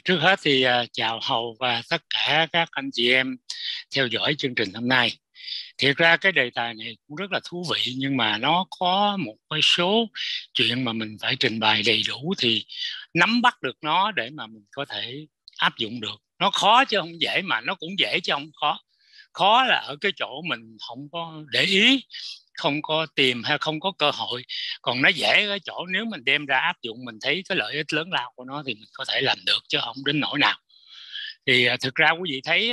Trước hết thì chào Hầu và tất cả các anh chị em theo dõi chương trình hôm nay. Thiệt ra cái đề tài này cũng rất là thú vị, nhưng mà nó có một cái số chuyện mà mình phải trình bày đầy đủ thì nắm bắt được nó để mà mình có thể áp dụng được. Nó khó chứ không dễ, mà nó cũng dễ chứ không khó. Khó là ở cái chỗ mình không có để ý, không có tìm hay không có cơ hội. Còn nó dễ ở chỗ nếu mình đem ra áp dụng, mình thấy cái lợi ích lớn lao của nó thì mình có thể làm được chứ không đến nỗi nào. Thì thực ra quý vị thấy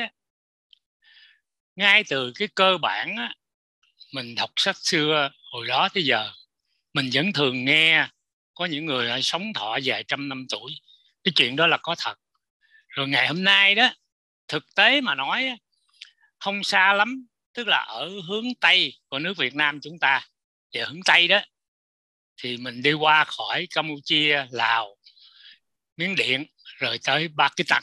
ngay từ cái cơ bản mình đọc sách xưa hồi đó tới giờ mình vẫn thường nghe có những người sống thọ vài trăm năm tuổi. Cái chuyện đó là có thật. Rồi ngày hôm nay đó, thực tế mà nói không xa lắm, tức là ở hướng Tây của nước Việt Nam chúng ta, và hướng Tây đó thì mình đi qua khỏi Campuchia, Lào, Miến Điện rồi tới Pakistan.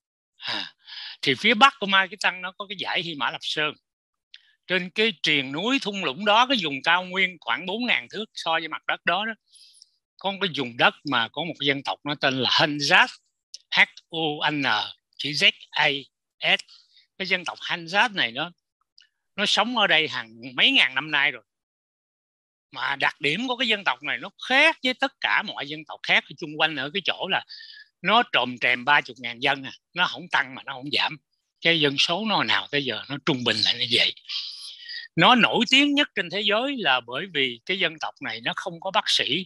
Thì phía bắc của Pakistan nó có cái dãy Hy Mã Lạp Sơn. Trên cái triền núi thung lũng đó, cái vùng cao nguyên khoảng 4.000 thước so với mặt đất đó, có một cái vùng đất mà có một cái dân tộc nó tên là Hanzat, H-U-N chữ Z-A-S. Cái dân tộc Hanzat này nó sống ở đây hàng mấy ngàn năm nay rồi. Mà đặc điểm của cái dân tộc này nó khác với tất cả mọi dân tộc khác ở chung quanh ở cái chỗ là nó trồm trèm 30.000 dân, nó không tăng mà nó không giảm. Cái dân số nó nào tới giờ nó trung bình là như vậy. Nó nổi tiếng nhất trên thế giới là bởi vì cái dân tộc này nó không có bác sĩ,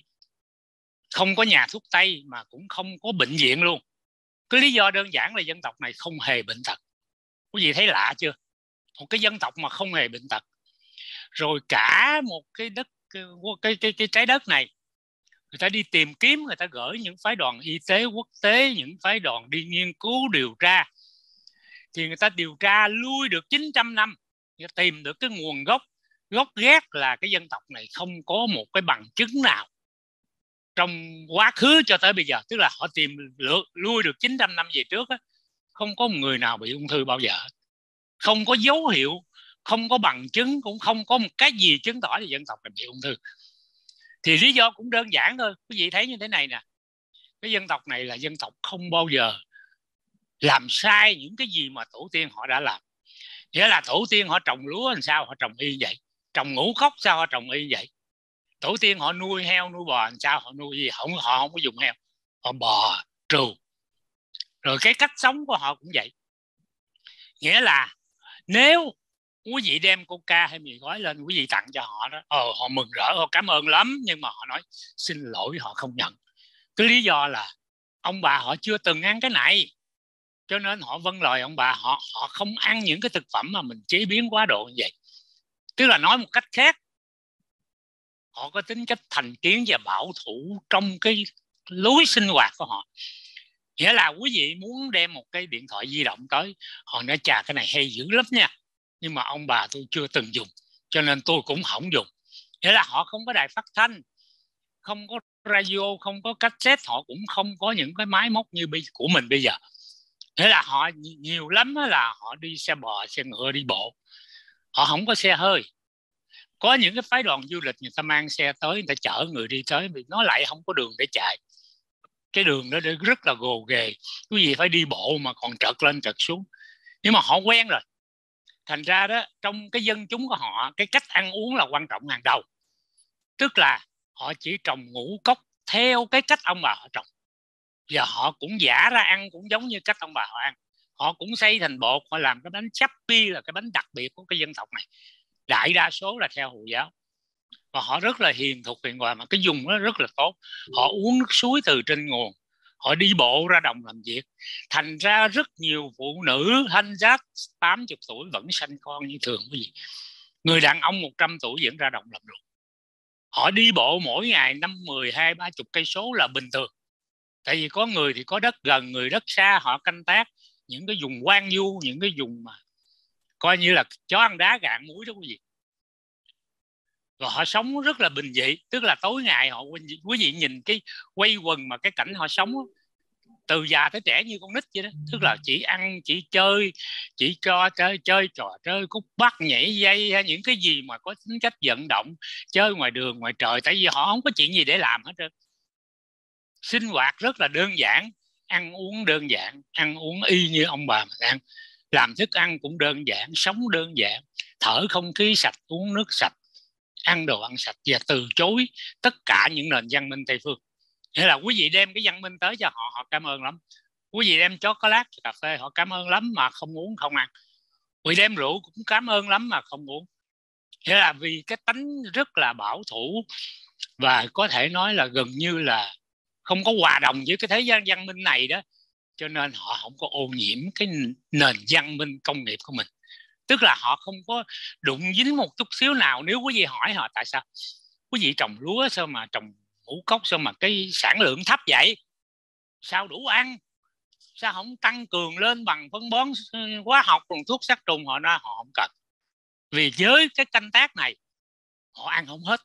không có nhà thuốc tây, mà cũng không có bệnh viện luôn. Cái lý do đơn giản là dân tộc này không hề bệnh tật. Quý vị thấy lạ chưa? Một cái dân tộc mà không hề bệnh tật. Rồi cả một cái đất, cái trái đất này, người ta đi tìm kiếm, người ta gửi những phái đoàn y tế quốc tế, những phái đoàn đi nghiên cứu điều tra, thì người ta điều tra lui được 900 năm, người ta tìm được cái nguồn gốc gác là cái dân tộc này không có một cái bằng chứng nào trong quá khứ cho tới bây giờ. Tức là họ tìm lui được 900 năm về trước, không có một người nào bị ung thư bao giờ, không có dấu hiệu, không có bằng chứng, cũng không có một cái gì chứng tỏ là dân tộc này bị ung thư. Thì lý do cũng đơn giản thôi, quý vị thấy như thế này nè. Cái dân tộc này là dân tộc không bao giờ làm sai những cái gì mà tổ tiên họ đã làm. Nghĩa là tổ tiên họ trồng lúa làm sao họ trồng y vậy, trồng ngũ cốc sao họ trồng y vậy, tổ tiên họ nuôi heo nuôi bò làm sao họ nuôi gì, họ không có dùng heo, họ bò trừ. Rồi cái cách sống của họ cũng vậy. Nghĩa là nếu quý vị đem coca hay mì gói lên, quý vị tặng cho họ đó, họ mừng rỡ, họ cảm ơn lắm, nhưng mà họ nói xin lỗi, họ không nhận. Cái lý do là ông bà họ chưa từng ăn cái này, cho nên họ vâng lời ông bà, họ không ăn những cái thực phẩm mà mình chế biến quá độ như vậy. Tức là nói một cách khác, họ có tính cách thành kiến và bảo thủ trong cái lối sinh hoạt của họ. Nghĩa là quý vị muốn đem một cái điện thoại di động tới, họ nói chà cái này hay dữ lắm nha, nhưng mà ông bà tôi chưa từng dùng cho nên tôi cũng không dùng. Nghĩa là họ không có đài phát thanh, không có radio, không có cassette, họ cũng không có những cái máy móc như của mình bây giờ. Nghĩa là họ nhiều lắm là họ đi xe bò, xe ngựa, đi bộ, họ không có xe hơi. Có những cái phái đoàn du lịch người ta mang xe tới, người ta chở người đi tới, vì nó lại không có đường để chạy. Cái đường đó rất là gồ ghề, quý vị phải đi bộ mà còn trật lên trật xuống. Nhưng mà họ quen rồi, thành ra đó trong cái dân chúng của họ, cái cách ăn uống là quan trọng hàng đầu. Tức là họ chỉ trồng ngũ cốc theo cái cách ông bà họ trồng, và họ cũng giả ra ăn cũng giống như cách ông bà họ ăn. Họ cũng xay thành bột, họ làm cái bánh chắp pi là cái bánh đặc biệt của cái dân tộc này. Đại đa số là theo Hồi giáo, và họ rất là hiền thục hiền hòa, mà cái vùng nó rất là tốt. Họ uống nước suối từ trên nguồn, họ đi bộ ra đồng làm việc. Thành ra rất nhiều phụ nữ Hanzat 80 tuổi vẫn sanh con như thường quý vị. Người đàn ông 100 tuổi vẫn ra đồng làm ruộng. Họ đi bộ mỗi ngày 5, 10, 20, 30 cây số là bình thường. Tại vì có người thì có đất gần, người đất xa, họ canh tác những cái vùng hoang vu, những cái vùng mà coi như là chó ăn đá gạn muối đó quý vị. Và họ sống rất là bình dị. Tức là tối ngày họ, quý vị nhìn cái quay quần mà cái cảnh họ sống đó, từ già tới trẻ như con nít vậy đó. Tức là chỉ ăn, chỉ chơi, chỉ cho chơi trò chơi cút bắt, nhảy dây hay những cái gì mà có tính cách vận động, chơi ngoài đường ngoài trời. Tại vì họ không có chuyện gì để làm hết trơn. Sinh hoạt rất là đơn giản, ăn uống đơn giản, ăn uống y như ông bà mình ăn, làm thức ăn cũng đơn giản, sống đơn giản, thở không khí sạch, uống nước sạch, ăn đồ ăn sạch, và từ chối tất cả những nền văn minh Tây phương. Nghĩa là quý vị đem cái văn minh tới cho họ, họ cảm ơn lắm. Quý vị đem chocolate, cà phê, họ cảm ơn lắm mà không uống không ăn. Quý vị đem rượu cũng cảm ơn lắm mà không uống. Nghĩa là vì cái tánh rất là bảo thủ, và có thể nói là gần như là không có hòa đồng với cái thế gian văn minh này đó, cho nên họ không có ô nhiễm cái nền văn minh công nghiệp của mình. Tức là họ không có đụng dính một chút xíu nào. Nếu quý vị hỏi họ tại sao quý vị trồng lúa, sao mà trồng ngũ cốc, sao mà cái sản lượng thấp vậy, sao đủ ăn, sao không tăng cường lên bằng phân bón hóa học, còn thuốc sát trùng, họ nói họ không cần. Vì với cái canh tác này họ ăn không hết.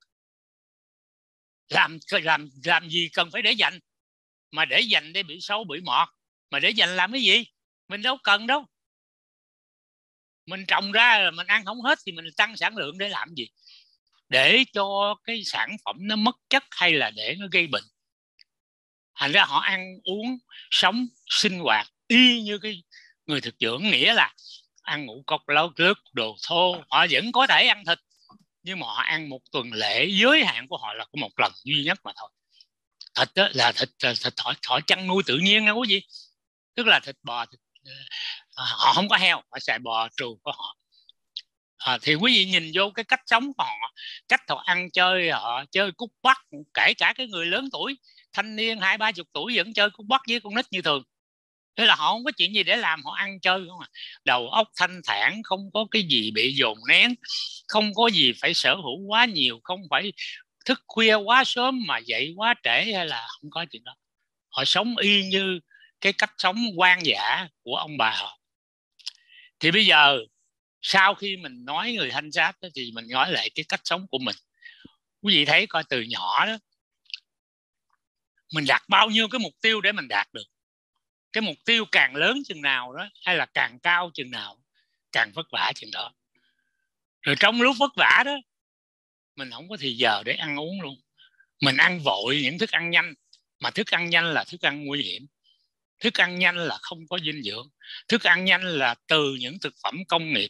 Làm gì cần phải để dành, mà để dành để bị sâu bị mọt, mà để dành làm cái gì, mình đâu cần đâu. Mình trồng ra là mình ăn không hết thì mình tăng sản lượng để làm gì? Để cho cái sản phẩm nó mất chất hay là để nó gây bệnh? Thành ra họ ăn uống sống sinh hoạt y như cái người thực dưỡng, nghĩa là ăn ngũ cốc lấu nước đồ thô. Họ vẫn có thể ăn thịt, nhưng mà họ ăn một tuần lễ, giới hạn của họ là có một lần duy nhất mà thôi. Thịt đó là thịt họ chăn nuôi tự nhiên nha quý vị. Tức là thịt bò, họ không có heo, họ xài bò trù của họ. Thì quý vị nhìn vô cái cách sống của họ, cách họ ăn chơi, họ chơi cút bắt, kể cả cái người lớn tuổi, thanh niên 20-30 tuổi vẫn chơi cút bắt với con nít như thường. Thế là họ không có chuyện gì để làm, họ ăn chơi không à. Đầu óc thanh thản, không có cái gì bị dồn nén, không có gì phải sở hữu quá nhiều, không phải thức khuya quá sớm mà dậy quá trễ, hay là không có chuyện đó. Họ sống y như cái cách sống hoang dã của ông bà họ. Thì bây giờ sau khi mình nói người Thanh Giáp đó, thì mình nói lại cái cách sống của mình. Quý vị thấy coi, từ nhỏ đó mình đặt bao nhiêu cái mục tiêu để mình đạt được. Cái mục tiêu càng lớn chừng nào đó, hay là càng cao chừng nào, càng vất vả chừng đó. Rồi trong lúc vất vả đó, mình không có thì giờ để ăn uống luôn. Mình ăn vội những thức ăn nhanh, mà thức ăn nhanh là thức ăn nguy hiểm. Thức ăn nhanh là không có dinh dưỡng. Thức ăn nhanh là từ những thực phẩm công nghiệp,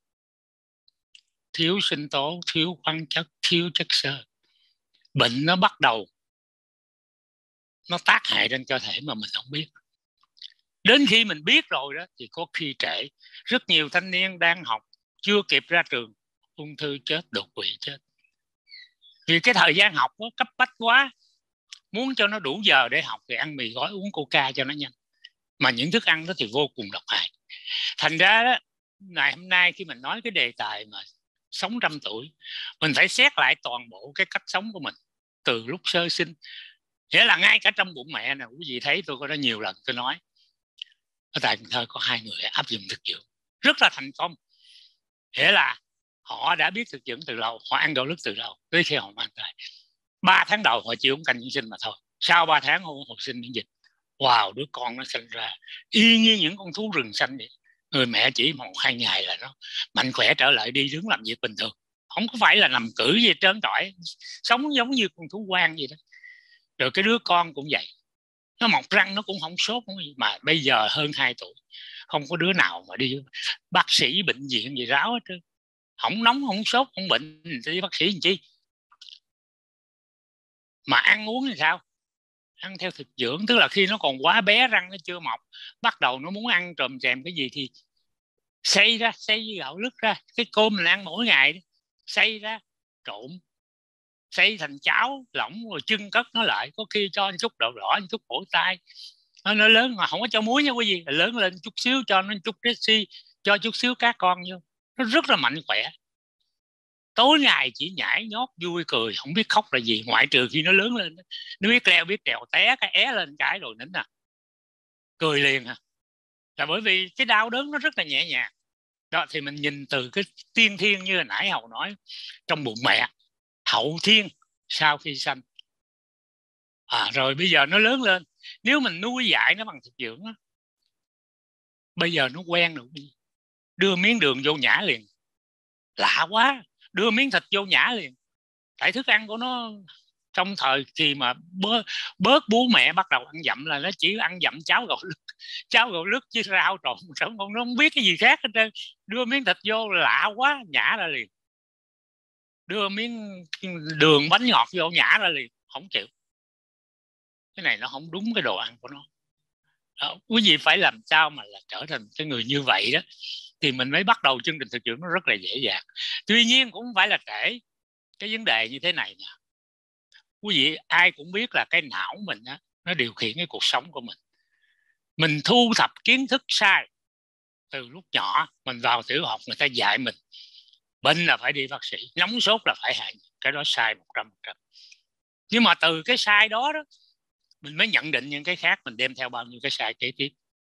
thiếu sinh tố, thiếu khoáng chất, thiếu chất xơ. Bệnh nó bắt đầu, nó tác hại trên cơ thể mà mình không biết. Đến khi mình biết rồi đó thì có khi trễ. Rất nhiều thanh niên đang học, chưa kịp ra trường, ung thư chết, đột quỵ chết. Vì cái thời gian học nó cấp bách quá, muốn cho nó đủ giờ để học thì ăn mì gói, uống coca cho nó nhanh. Mà những thức ăn đó thì vô cùng độc hại. Thành ra đó, ngày hôm nay khi mình nói cái đề tài mà sống 100 tuổi, mình phải xét lại toàn bộ cái cách sống của mình từ lúc sơ sinh. Nghĩa là ngay cả trong bụng mẹ nè, quý vị thấy tôi có đã nhiều lần tôi nói, ở tại Cần Thơ có 2 người áp dụng thực dưỡng rất là thành công. Nghĩa là họ đã biết thực dưỡng từ lâu, họ ăn gạo lứt từ lâu, tới khi họ mang thai 3 tháng đầu họ chỉ uống canh dưỡng sinh mà thôi. Sau 3 tháng họ hồi sinh miễn dịch. Wow, đứa con nó sinh ra y như những con thú rừng xanh vậy. Người mẹ chỉ 1-2 ngày là nó mạnh khỏe trở lại, đi đứng làm việc bình thường, không có phải là nằm cử gì trơn trọi, sống giống như con thú hoang vậy đó. Rồi cái đứa con cũng vậy, nó mọc răng nó cũng không sốt không gì. Mà bây giờ hơn 2 tuổi, không có đứa nào mà đi bác sĩ bệnh viện gì ráo hết trơn. Không nóng không sốt không bệnh thì đi bác sĩ làm chi? Mà ăn uống thì sao? Ăn theo thực dưỡng, tức là khi nó còn quá bé, răng nó chưa mọc, bắt đầu nó muốn ăn trồm chèm cái gì thì xay ra, xay với gạo lứt ra, cái cơm mình ăn mỗi ngày, xay ra trộn, xay thành cháo lỏng rồi chưng cất nó lại, có khi cho một chút đậu đỏ, một chút bổ tai. Nó lớn mà không có cho muối nha quý vị, lớn lên chút xíu cho nó chút dressing, cho chút xíu cá con vô, nó rất là mạnh khỏe. Tối ngày chỉ nhảy nhót vui cười, không biết khóc là gì, ngoại trừ khi nó lớn lên, nó biết leo biết trèo, té cái é lên cái rồi nín à, cười liền à. Là bởi vì cái đau đớn nó rất là nhẹ nhàng đó. Thì mình nhìn từ cái tiên thiên như hồi nãy Hậu nói, trong bụng mẹ, hậu thiên sau khi sanh, rồi bây giờ nó lớn lên, nếu mình nuôi dạy nó bằng thực dưỡng đó, bây giờ nó quen rồi, đưa miếng đường vô nhả liền, lạ quá, đưa miếng thịt vô nhả liền. Tại thức ăn của nó trong thời kỳ mà bớt bố mẹ bắt đầu ăn dặm là nó chỉ ăn dặm cháo gạo lứt với rau trộn, nó không biết cái gì khác hết trơn. Đưa miếng thịt vô lạ quá, nhả ra liền. Đưa miếng đường bánh ngọt vô, nhả ra liền, không chịu. Cái này nó không đúng cái đồ ăn của nó. Đó, quý vị phải làm sao mà là trở thành cái người như vậy đó, thì mình mới bắt đầu chương trình thực dưỡng nó rất là dễ dàng. Tuy nhiên cũng phải là trễ. Cái vấn đề như thế này nè, quý vị ai cũng biết là cái não mình á, nó điều khiển cái cuộc sống của mình. Mình thu thập kiến thức sai từ lúc nhỏ. Mình vào tiểu học người ta dạy mình bệnh là phải đi bác sĩ, nóng sốt là phải hạ nhiệt. Cái đó sai 100%. Nhưng mà từ cái sai đó đó mình mới nhận định những cái khác, mình đem theo bao nhiêu cái sai kế tiếp.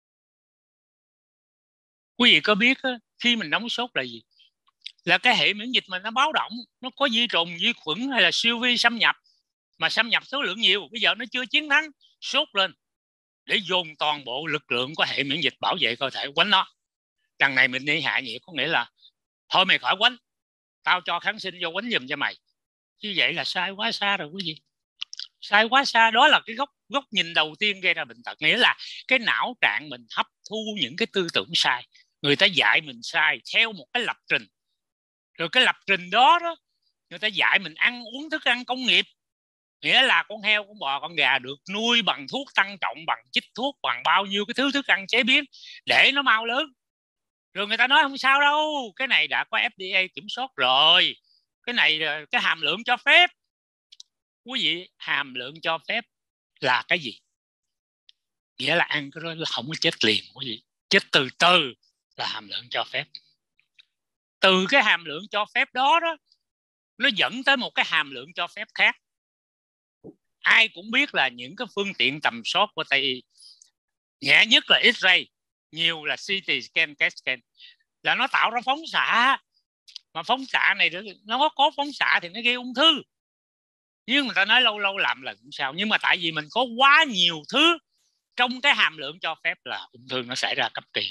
Quý vị có biết đó, khi mình nóng sốt là gì? Là cái hệ miễn dịch mình nó báo động, nó có vi trùng, vi khuẩn hay là siêu vi xâm nhập, mà xâm nhập số lượng nhiều, bây giờ nó chưa chiến thắng, sốt lên để dồn toàn bộ lực lượng của hệ miễn dịch bảo vệ cơ thể quánh nó. Đằng này mình đi hạ nhiệt có nghĩa là thôi mày khỏi quánh, tao cho kháng sinh vô quánh giùm cho mày. Như vậy là sai quá xa rồi quý vị, sai quá xa. Đó là cái góc nhìn đầu tiên gây ra bệnh tật, nghĩa là cái não trạng mình hấp thu những cái tư tưởng sai, người ta dạy mình sai theo một cái lập trình. Rồi cái lập trình đó đó, người ta dạy mình ăn uống thức ăn công nghiệp, nghĩa là con heo, con bò, con gà được nuôi bằng thuốc tăng trọng, bằng chích thuốc, bằng bao nhiêu cái thứ thức ăn chế biến để nó mau lớn. Rồi người ta nói không sao đâu, cái này đã có FDA kiểm soát rồi, cái này cái hàm lượng cho phép. Quý vị, hàm lượng cho phép là cái gì? Nghĩa là ăn cái đó là không có chết liền quý vị, chết từ từ là hàm lượng cho phép. Từ cái hàm lượng cho phép đó đó, nó dẫn tới một cái hàm lượng cho phép khác. Ai cũng biết là những cái phương tiện tầm soát của Tây Y, nhẹ nhất là X-ray, nhiều là CT scan, CAT scan, là nó tạo ra phóng xạ. Mà phóng xạ này nó có phóng xạ thì nó gây ung thư. Nhưng người ta nói lâu lâu làm là cũng sao. Nhưng mà tại vì mình có quá nhiều thứ trong cái hàm lượng cho phép là ung thư nó xảy ra cấp kỳ.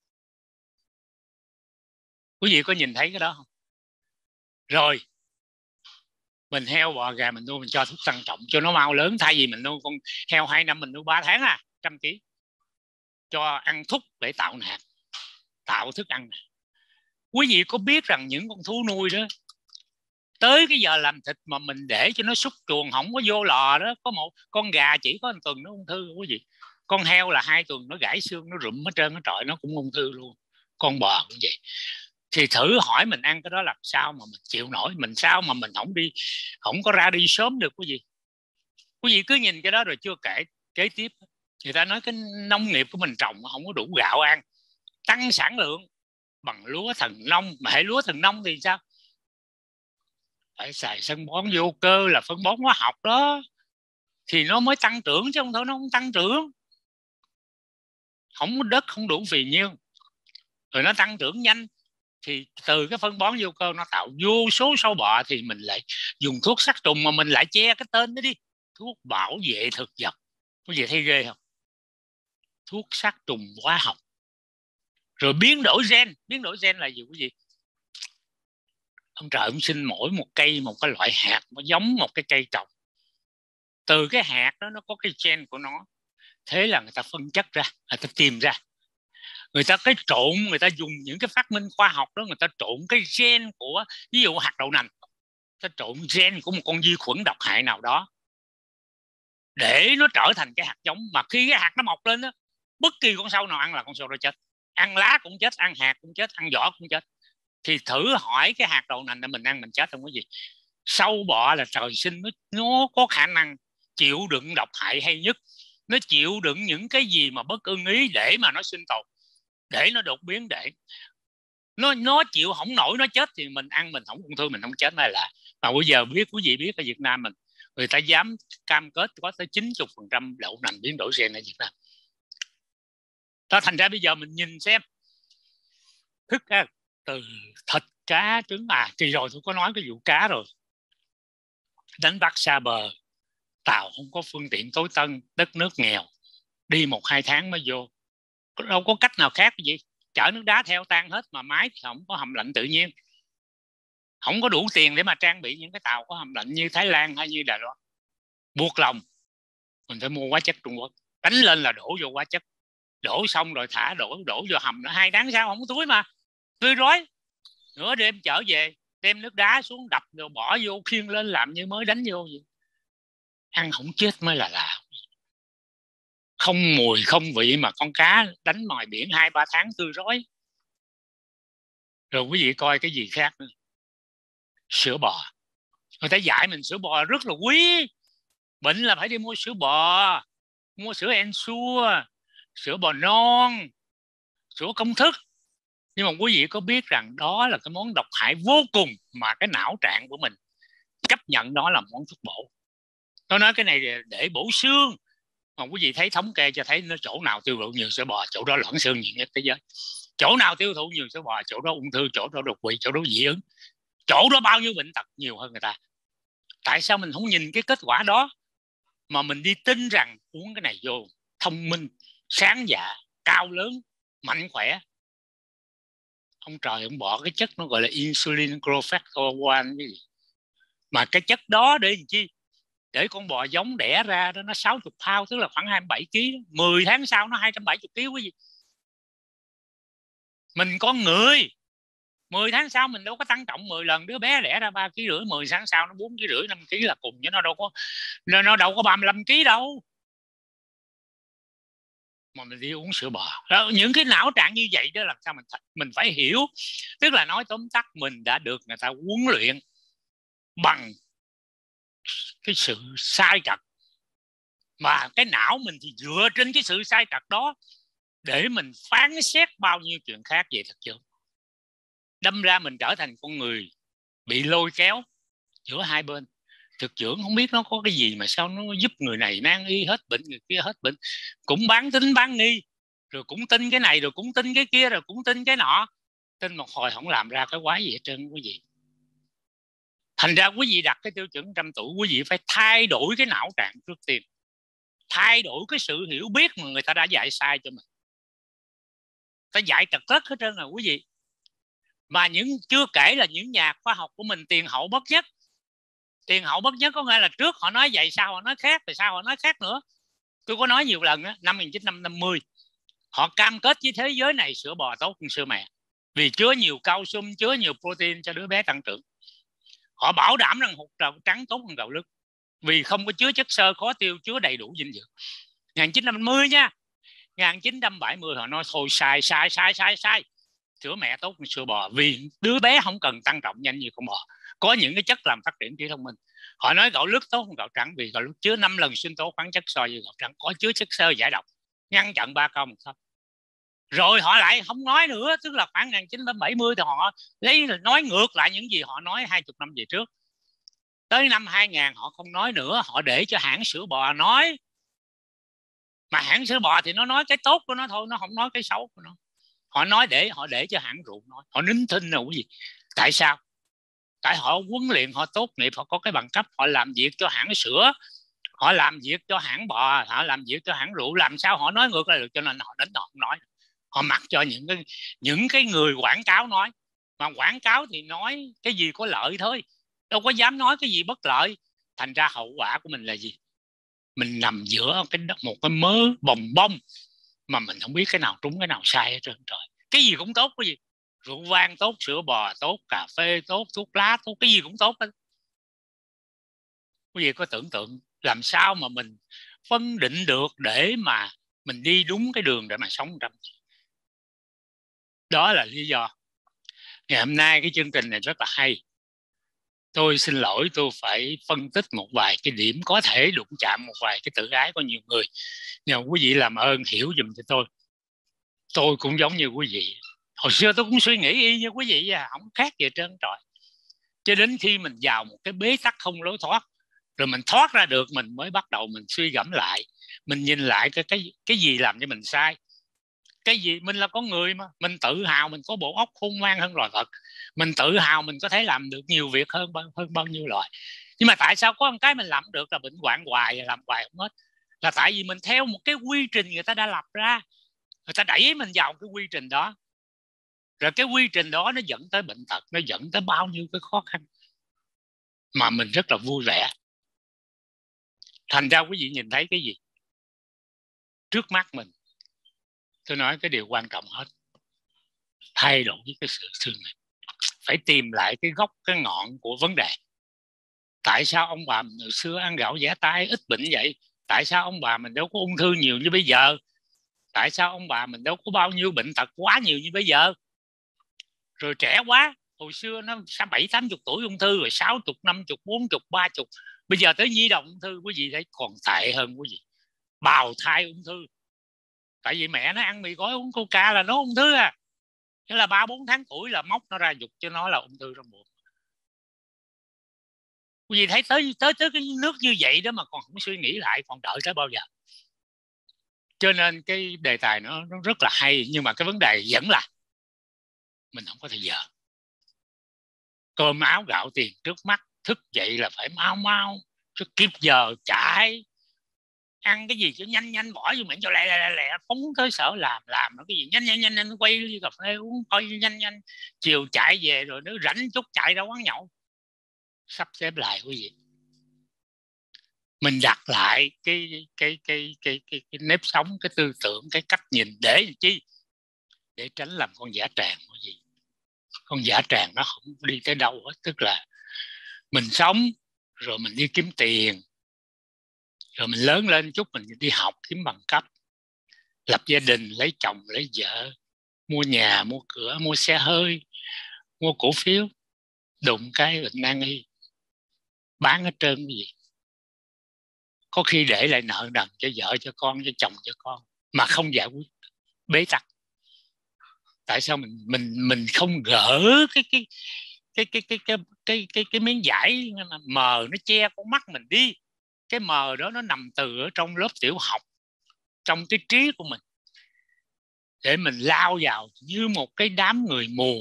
Quý vị có nhìn thấy cái đó không? Rồi mình heo bò gà mình nuôi, mình cho thuốc tăng trọng cho nó mau lớn. Thay vì mình nuôi con heo 2 năm, mình nuôi 3 tháng 100 kg, cho ăn thuốc để tạo nạc, tạo thức ăn. Quý vị có biết rằng những con thú nuôi đó, tới cái giờ làm thịt mà mình để cho nó xúc chuồng, không có vô lò đó, có một con gà chỉ có 1 tuần nó ung thư quý vị. Con heo là 2 tuần nó gãy xương, nó rụm hết trơn, nó trọi, nó cũng ung thư luôn. Con bò cũng vậy. Thì thử hỏi mình ăn cái đó làm sao mà mình chịu nổi, mình sao mà mình không có ra đi sớm được quý vị. Quý vị cứ nhìn cái đó rồi chưa kể kế tiếp, người ta nói cái nông nghiệp của mình trồng không có đủ gạo ăn, tăng sản lượng bằng lúa thần nông. Mà hệ lúa thần nông thì sao? Phải xài phân bón vô cơ, là phân bón hóa học đó, thì nó mới tăng trưởng, chứ không thôi nó không tăng trưởng. Không có đất, không đủ phì nhiêu, rồi nó tăng trưởng nhanh. Thì từ cái phân bón vô cơ nó tạo vô số sâu bọ, thì mình lại dùng thuốc sát trùng mà mình lại che cái tên đó đi, thuốc bảo vệ thực vật. Quý vị thấy ghê không? Thuốc sát trùng hóa học. Rồi biến đổi gen. Biến đổi gen là gì quý vị? Ông trời ông sinh mỗi một cây một cái loại hạt, nó giống một cái cây trồng. Từ cái hạt đó nó có cái gen của nó. Thế là người ta phân chất ra, người ta tìm ra, người ta cái trộn, người ta dùng những cái phát minh khoa học đó, người ta trộn cái gen của, ví dụ hạt đậu nành, ta trộn gen của một con vi khuẩn độc hại nào đó để nó trở thành cái hạt giống. Mà khi cái hạt nó mọc lên đó, bất kỳ con sâu nào ăn là con sâu đó chết, ăn lá cũng chết, ăn hạt cũng chết, ăn vỏ cũng chết. Thì thử hỏi cái hạt đậu nành là mình ăn mình chết không có gì. Sâu bọ là trời sinh nó có khả năng chịu đựng độc hại hay nhất, nó chịu đựng những cái gì mà bất ưng ý để mà nó sinh tồn, để nó đột biến, để nó chịu không nổi, nó chết thì mình ăn mình không ung thư, mình không chết này là. Mà bây giờ quý vị biết ở Việt Nam mình, người ta dám cam kết có tới 90% đậu nành biến đổi gen ở Việt Nam. Đó, thành ra bây giờ mình nhìn xem thức ăn từ thịt, cá, trứng. Kỳ rồi tôi có nói cái vụ cá rồi, đánh bắt xa bờ, tàu không có phương tiện tối tân, đất nước nghèo, đi 1-2 tháng mới vô, đâu có cách nào khác gì, chở nước đá theo tan hết. Mà máy thì không có hầm lạnh tự nhiên, không có đủ tiền để mà trang bị những cái tàu có hầm lạnh như Thái Lan hay như Đài Loan. buộc lòng mình phải mua hóa chất Trung Quốc, đánh lên là đổ vô hóa chất, đổ xong rồi thả đổ vô hầm nữa, 2 tháng sau không có túi mà tươi rói. Nửa đêm trở về đem nước đá xuống đập rồi bỏ vô khiêng lên làm như mới đánh vô vậy. Ăn không chết mới là lạ. Không mùi không vị mà con cá đánh ngoài biển 2-3 tháng tươi rói. Rồi quý vị coi cái gì khác nữa. Sữa bò, người ta dạy mình sữa bò rất là quý, bệnh là phải đi mua sữa bò, mua sữa Ensure, sữa bò non, sữa công thức. Nhưng mà quý vị có biết rằng đó là cái món độc hại vô cùng mà cái não trạng của mình chấp nhận nó là món thuốc bổ. Tôi nói cái này để bổ xương, mà quý vị thấy thống kê cho thấy nó chỗ nào tiêu thụ nhiều sữa bò, chỗ đó loãng xương nhiều nhất thế giới. Chỗ nào tiêu thụ nhiều sữa bò, chỗ đó ung thư, chỗ đó đột quỵ, chỗ đó dị ứng, chỗ đó bao nhiêu bệnh tật nhiều hơn người ta. Tại sao mình không nhìn cái kết quả đó mà mình đi tin rằng uống cái này vô thông minh, sáng dạ, cao lớn, mạnh khỏe? Ông trời ông bỏ cái chất nó gọi là insulin growth factor 1 cái gì mà cái chất đó để làm chi? Để con bò giống đẻ ra đó nó 60 pound, tức là khoảng 27 kg, 10 tháng sau nó 270 kg cái gì. Mình con người 10 tháng sau mình đâu có tăng trọng 10 lần, đứa bé đẻ ra 3,5 kg, 10 tháng sau nó 4,5 kg, 5 kg là cùng, chứ nó đâu có đâu có 35 kg đâu. Mà mình đi uống sữa bò đó, những cái não trạng như vậy đó làm sao mình phải hiểu. Tức là nói tóm tắt, mình đã được người ta huấn luyện bằng cái sự sai trật, mà cái não mình thì dựa trên cái sự sai trật đó để mình phán xét bao nhiêu chuyện khác về thực dưỡng. Đâm ra mình trở thành con người bị lôi kéo giữa hai bên. Thực dưỡng không biết nó có cái gì mà sao nó giúp người này nan y hết bệnh, người kia hết bệnh, cũng bán tín bán nghi, rồi cũng tin cái này, rồi cũng tin cái kia, rồi cũng tin cái nọ. Tin một hồi không làm ra cái quái gì hết trơn quý vị. Thành ra quý vị đặt cái tiêu chuẩn 100 tuổi, quý vị phải thay đổi cái não trạng trước tiên, thay đổi cái sự hiểu biết mà người ta đã dạy sai cho mình. Ta dạy trật tất hết trơn rồi quý vị. Mà chưa kể là những nhà khoa học của mình tiền hậu bất nhất. Tiền hậu bất nhất có nghĩa là trước họ nói vậy, sao họ nói khác, rồi sao họ nói khác nữa. Tôi có nói nhiều lần á, năm 1950 họ cam kết với thế giới này sữa bò tốt hơn sữa mẹ vì chứa nhiều calcium, chứa nhiều protein cho đứa bé tăng trưởng. Họ bảo đảm rằng hột gạo trắng tốt hơn gạo lứt vì không có chứa chất xơ khó tiêu, chứa đầy đủ dinh dưỡng. 1950 nha. 1970 họ nói thôi sai. Sữa mẹ tốt hơn sữa bò vì đứa bé không cần tăng trọng nhanh như con bò, có những cái chất làm phát triển trí thông minh. Họ nói gạo lứt tốt hơn gạo trắng vì gạo lứt chứa 5 lần sinh tố khoáng chất so với gạo trắng, có chứa chất xơ giải độc, ngăn chặn 3 cao một thấp. Rồi họ lại không nói nữa, tức là khoảng 1970 thì họ nói ngược lại những gì họ nói 20 năm về trước. Tới năm 2000 họ không nói nữa, họ để cho hãng sữa bò nói. Mà hãng sữa bò thì nó nói cái tốt của nó thôi, nó không nói cái xấu của nó. Họ nói họ để cho hãng rượu nói, họ nín thinh rồi cái gì. Tại sao? Tại họ huấn luyện, họ tốt nghiệp, họ có cái bằng cấp, họ làm việc cho hãng sữa, họ làm việc cho hãng bò, họ làm việc cho hãng rượu, làm sao họ nói ngược lại được. Cho nên họ đến họ không nói, họ mặc cho những cái người quảng cáo nói. Mà quảng cáo thì nói cái gì có lợi thôi, đâu có dám nói cái gì bất lợi. Thành ra hậu quả của mình là gì? Mình nằm giữa một cái mớ bồng bông mà mình không biết cái nào trúng cái nào sai hết trơn trời. Cái gì cũng tốt, cái gì rượu vang tốt, sữa bò tốt, cà phê tốt, thuốc lá tốt, cái gì cũng tốt hết. Quý vị có tưởng tượng làm sao mà mình phân định được để mà mình đi đúng cái đường để mà sống trong. Đó là lý do ngày hôm nay cái chương trình này rất là hay. Tôi xin lỗi, tôi phải phân tích một vài cái điểm có thể đụng chạm một vài cái tự ái của nhiều người, nhưng mà quý vị làm ơn hiểu giùm cho tôi. Tôi cũng giống như quý vị, hồi xưa tôi cũng suy nghĩ y như quý vị, không khác gì trơn trọi. Cho đến khi mình vào một cái bế tắc không lối thoát, rồi mình thoát ra được, mình mới bắt đầu mình suy gẫm lại, mình nhìn lại cái gì làm cho mình sai. Cái gì mình là con người mà, mình tự hào mình có bộ óc khôn ngoan hơn loài vật, mình tự hào mình có thể làm được nhiều việc hơn bao nhiêu loài. Nhưng mà tại sao có một cái mình làm được là bệnh hoạn hoài, làm hoài không hết? Là tại vì mình theo một cái quy trình người ta đã lập ra, người ta đẩy mình vào cái quy trình đó, rồi cái quy trình đó nó dẫn tới bệnh tật, nó dẫn tới bao nhiêu cái khó khăn mà mình rất là vui vẻ. Thành ra quý vị nhìn thấy cái gì trước mắt mình, tôi nói cái điều quan trọng hết, thay đổi cái sự suy nghĩ, phải tìm lại cái gốc cái ngọn của vấn đề. Tại sao ông bà mình hồi xưa ăn gạo giả tay ít bệnh vậy? Tại sao ông bà mình đâu có ung thư nhiều như bây giờ? Tại sao ông bà mình đâu có bao nhiêu bệnh tật quá nhiều như bây giờ? Rồi trẻ quá, hồi xưa nó 70-80 tuổi ung thư, rồi 60, 50, 40, 30. Bây giờ tới nhi đồng ung thư, quý vị thấy còn tệ hơn quý vị. Bào thai ung thư. Tại vì mẹ nó ăn mì gói uống coca là nó ung thư à. Thế là 3-4 tháng tuổi là móc nó ra dục cho nó là ung thư trong bụng. Quý vị thấy tới cái nước như vậy đó mà còn không suy nghĩ lại, còn đợi tới bao giờ? Cho nên cái đề tài nó rất là hay, nhưng mà cái vấn đề vẫn là mình không có thời giờ. Cơm áo gạo tiền trước mắt, thức dậy là phải mau mau, chứ kịp giờ chạy ăn cái gì chứ nhanh nhanh bỏ vô miệng cho lẹ, phóng tới sở làm nó cái gì nhanh quay ly cà phê uống coi nhanh, chiều chạy về, rồi nếu rảnh chút chạy ra quán nhậu. Sắp xếp lại quý vị, mình đặt lại cái nếp sống, cái tư tưởng, cái cách nhìn, để làm chi? Để tránh làm con dã tràng quý vị. Con dã tràng nó không đi tới đâu hết, tức là mình sống rồi mình đi kiếm tiền, rồi mình lớn lên chút mình đi học kiếm bằng cấp, lập gia đình, lấy chồng lấy vợ, mua nhà mua cửa, mua xe hơi, mua cổ phiếu, đụng cái bệnh nan y, bán hết trơn cái gì. Có khi để lại nợ nần cho vợ cho con, cho chồng cho con mà không giải quyết, bế tắc. Tại sao mình không gỡ cái miếng vải mờ nó che con mắt mình đi? Cái mờ đó nó nằm từ ở trong lớp tiểu học, trong cái trí của mình, để mình lao vào như một cái đám người mù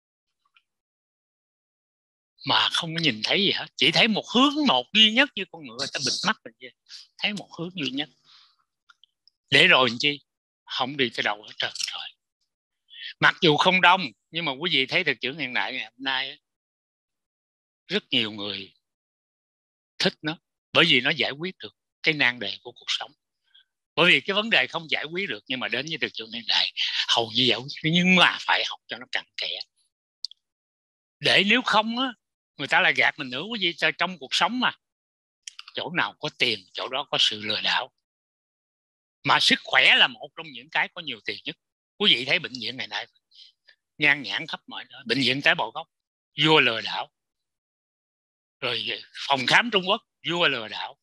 mà không có nhìn thấy gì hết, chỉ thấy một hướng một duy nhất, như con ngựa ta bịt mắt mình vậy, thấy một hướng duy nhất. Để rồi làm chi? Không đi tới đâu hết trơn rồi. Mặc dù không đông, nhưng mà quý vị thấy thực tiễn hiện đại ngày hôm nay rất nhiều người thích nó, bởi vì nó giải quyết được cái nan đề của cuộc sống. Bởi vì cái vấn đề không giải quyết được, nhưng mà đến với thực tiễn hiện đại hầu như giải quyết, nhưng mà phải học cho nó cặn kẽ. Để nếu không á, người ta lại gạt mình nữa quý vị. Trong cuộc sống mà chỗ nào có tiền, chỗ đó có sự lừa đảo. Mà sức khỏe là một trong những cái có nhiều tiền nhất. Quý vị thấy bệnh viện ngày nay nhan nhản khắp mọi nơi, bệnh viện tế bào gốc vua lừa đảo, rồi phòng khám Trung Quốc vua lừa đảo,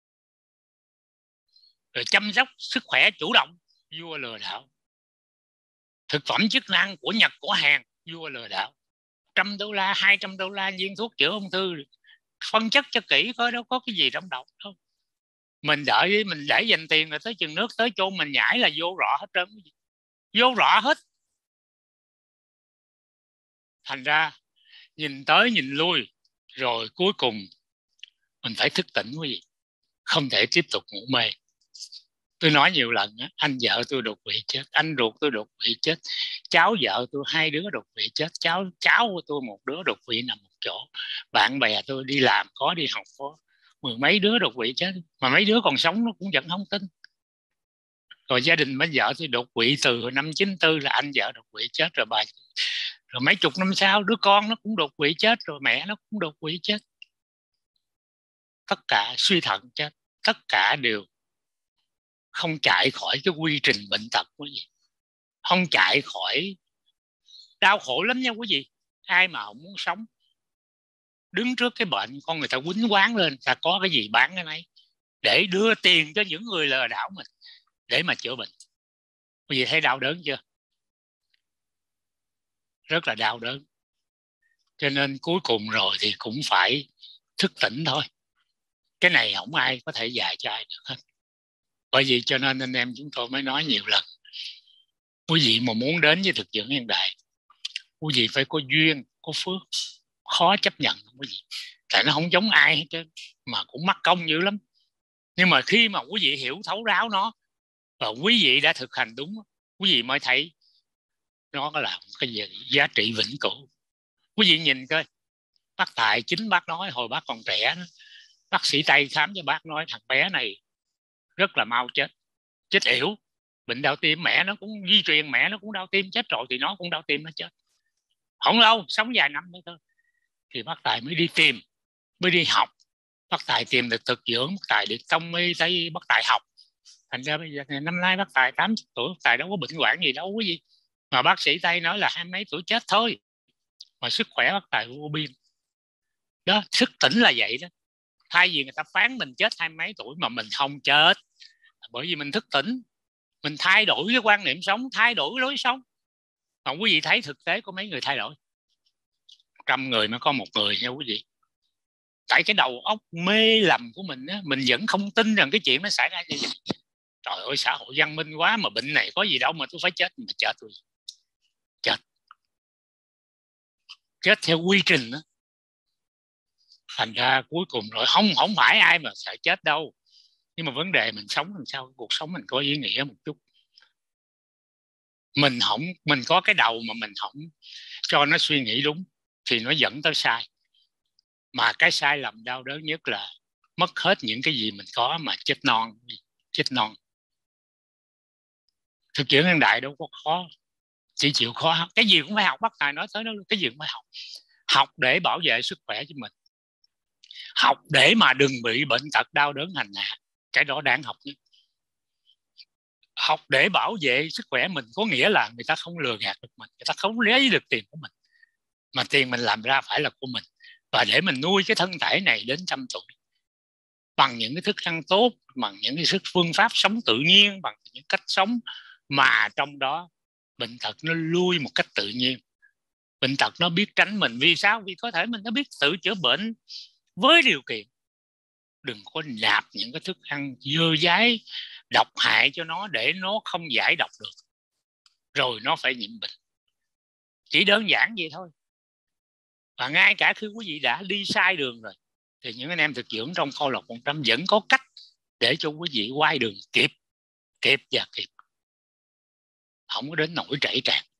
rồi chăm sóc sức khỏe chủ động vua lừa đảo, thực phẩm chức năng của Nhật của Hàn vua lừa đảo. $100, $200 viên thuốc chữa ung thư, phân chất cho kỹ coi đâu có cái gì trong đầu đâu. Mình đợi, mình để dành tiền rồi tới chừng nước tới chôn mình nhảy là vô rõ hết trơn, vô rõ hết. Thành ra nhìn tới nhìn lui, rồi cuối cùng mình phải thức tỉnh quý vị, không thể tiếp tục ngủ mê. Tôi nói nhiều lần, anh vợ tôi đột quỵ chết, anh ruột tôi đột quỵ chết, cháu vợ tôi 2 đứa đột quỵ chết, cháu của tôi 1 đứa đột quỵ nằm một chỗ, bạn bè tôi đi làm có, đi học có, 10 mấy đứa đột quỵ chết, mà mấy đứa còn sống nó cũng vẫn không tin. Rồi gia đình bên vợ tôi đột quỵ từ năm 94 là anh vợ đột quỵ chết rồi, rồi mấy chục năm sau đứa con nó cũng đột quỵ chết, rồi mẹ nó cũng đột quỵ chết. Tất cả suy thận chết, tất cả đều không chạy khỏi cái quy trình bệnh tật quý vị, không chạy khỏi. Đau khổ lắm nha quý vị. Ai mà không muốn sống, đứng trước cái bệnh con người ta quýnh quán lên, ta có cái gì bán cái nấy, để đưa tiền cho những người lừa đảo mình để mà chữa bệnh. Quý vị thấy đau đớn chưa? Rất là đau đớn. Cho nên cuối cùng rồi thì cũng phải thức tỉnh thôi. Cái này không ai có thể dạy cho ai được hết. Bởi vì cho nên anh em chúng tôi mới nói nhiều lần, quý vị mà muốn đến với thực dưỡng hiện đại, quý vị phải có duyên, có phước. Khó chấp nhận quý vị, tại nó không giống ai hết trơn, mà cũng mắc công dữ lắm. Nhưng mà khi mà quý vị hiểu thấu đáo nó, và quý vị đã thực hành đúng, quý vị mới thấy nó là cái gì giá trị vĩnh cửu. Quý vị nhìn coi, bác Tài chính bác nói hồi bác còn trẻ đó, Bác sĩ Tây khám cho bác nói thằng bé này rất là mau chết, chết yểu, bệnh đau tim, mẹ nó cũng di truyền, mẹ nó cũng đau tim, chết rồi thì nó cũng đau tim, nó chết không lâu, sống vài năm nữa thôi. Thì bác Tài mới đi tìm, mới đi học. Bác Tài tìm được thực dưỡng, bác Tài được công y Tây, bác Tài học. Thành ra bây giờ năm nay bác Tài 80 tuổi, bác Tài đâu có bệnh hoạn gì đâu, có gì mà bác sĩ Tây nói là 20 mấy tuổi chết thôi, mà sức khỏe bác Tài vô biên. Đó, thức tỉnh là vậy đó. Thay vì người ta phán mình chết 20 mấy tuổi mà mình không chết, bởi vì mình thức tỉnh, mình thay đổi cái quan niệm sống, thay đổi lối sống. Còn quý vị thấy thực tế có mấy người thay đổi? 100 người mà có một người nha quý vị. Tại cái đầu óc mê lầm của mình á, mình vẫn không tin rằng cái chuyện nó xảy ra như vậy. Trời ơi, xã hội văn minh quá, mà bệnh này có gì đâu mà tôi phải chết. Mà chết tôi, chết, chết theo quy trình đó. Thành ra cuối cùng rồi không phải ai mà sợ chết đâu, nhưng mà vấn đề mình sống làm sao cuộc sống mình có ý nghĩa một chút. Mình có cái đầu mà mình không cho nó suy nghĩ đúng thì nó dẫn tới sai. Mà cái sai lầm đau đớn nhất là mất hết những cái gì mình có mà chết non. Chết non. Thực chuyển hiện đại đâu có khó, chỉ chịu khó, cái gì cũng phải học. Bác Tài nói tới đó, cái gì cũng phải học. Học để bảo vệ sức khỏe cho mình, học để mà đừng bị bệnh tật đau đớn hành hạ, cái đó đáng học nhất. Học để bảo vệ sức khỏe mình có nghĩa là người ta không lừa gạt được mình, người ta không lấy được tiền của mình, mà tiền mình làm ra phải là của mình. Và để mình nuôi cái thân thể này đến 100 tuổi bằng những cái thức ăn tốt, bằng những cái phương pháp sống tự nhiên, bằng những cách sống mà trong đó bệnh tật nó lui một cách tự nhiên. Bệnh tật nó biết tránh mình. Vì sao? Vì có thể mình nó biết tự chữa bệnh, với điều kiện đừng có nạp những cái thức ăn dơ dái độc hại cho nó để nó không giải độc được, rồi nó phải nhiễm bệnh. Chỉ đơn giản vậy thôi. Và ngay cả khi quý vị đã đi sai đường rồi thì những anh em thực dưỡng trong Câu Lạc 100 vẫn có cách để cho quý vị quay đường kịp và kịp, không có đến nỗi trễ tràn.